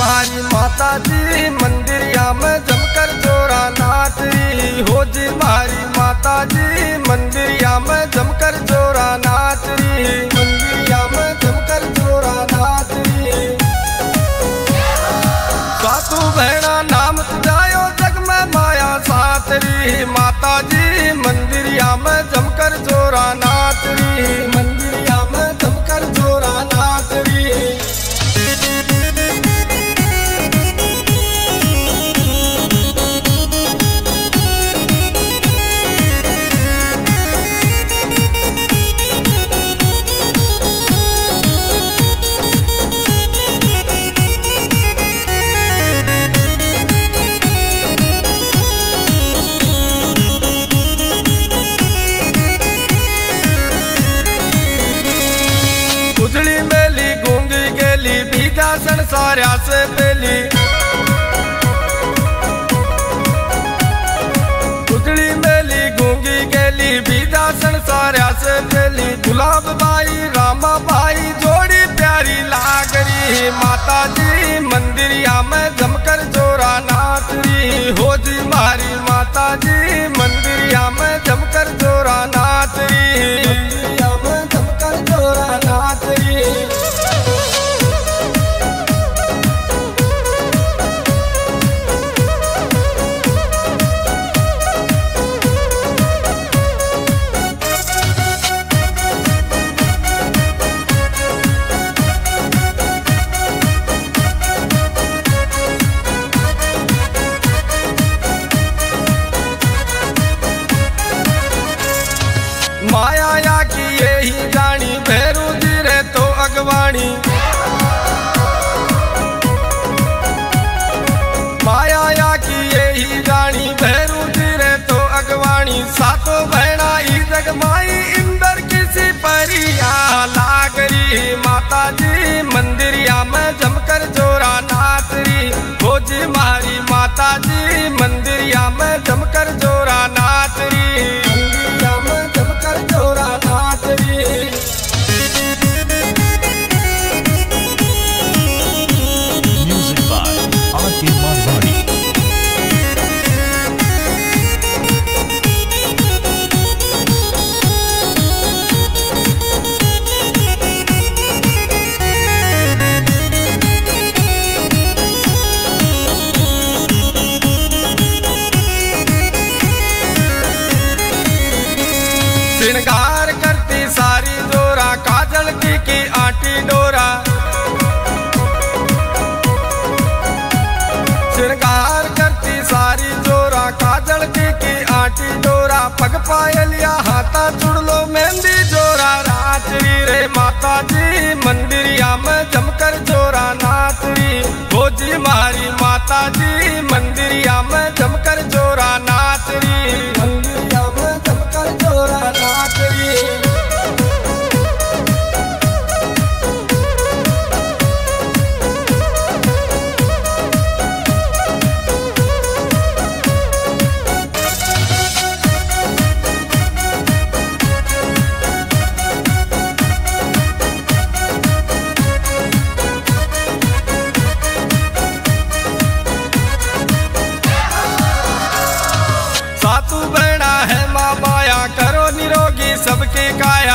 मारी माता जी मंदिरिया में जमकर जोरा नाच रही। हो जी मारी माता जी मंदिरिया में जमकर जोरा नाच रही। मंदिरिया में जमकर जोरा नाच रही। सातु बहना नाम तुझायो जग में माया सातरी। माता जी मंदिरिया में जमकर जोरा नाच रही। मंदिरिया में जमकर जोरा नाच रही। उजड़ी मेली गूंगी गेली बीजा संसार्या से पेली। उजड़ी मेली गूंगी गेली बीजा संसार्या से पेली। गुलाब बाई रामा बाई जोड़ी प्यारी लागरी। माता जी मंदिरिया में जमकर जोरा नाच रही। हो जी मारी माता जी मंदिरिया में जमकर जोरा नाच रही। मंदिरिया में जमकर जोरा नाच रही। माया या की यही जानी भैरू जी रे तो अगवाणी। माया या की यही जानी भैरू जी रे तो अगवाणी। सातों बहना ही जग माई इंदर किसी परिया लागरी। माता जी मंदिरिया में जमकर जोरा नाच रही। हो जी मारी माता जी मंदिरिया में जमकर जोरा नाच रही। मंदिरिया में जमकर जोरा नाच रही। Music by R.K. Marwari. श्रृंगार करती सारी जोरा काजल की आटी डोरा। श्रृंगार करती सारी जोरा काजल की आटी डोरा। पग पायलिया हाथा चुड़ लो मेहंदी जोरा नाचरी रे। माता जी मंदिरिया में जमकर जोरा नाचरी। हो जी मारी माता जी मंदिरिया में जमकर जोरा नाचरी। मंदिरिया में जमकर जोरा नाचरी। सातु बहना है माँ माया करो निरोगी सबकी काया।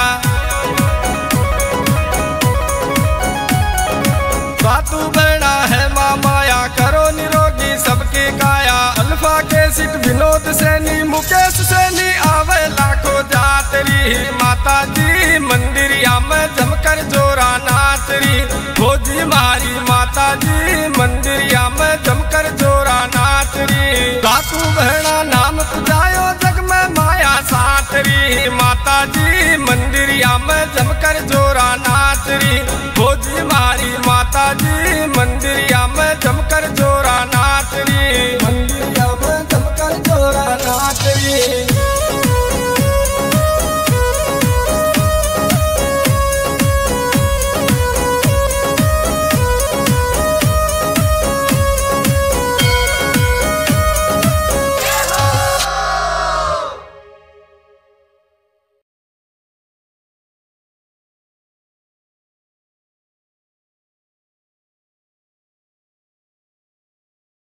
सातु बहना है माँ माया करो निरोगी सबकी काया। अल्फा के सिट विनोद सैनी मुकेश सैनी आवे लाखों जातरी। माता जी मंदिरिया में जमकर जोरा नाचरी। हो जी मारी माता जी मंदिरिया में जमकर जोरा नाचरी। सातु बहना नाम तुझायो जग में माया सातरी। माता जी मंदिरिया में जमकर जोरा नाचरी।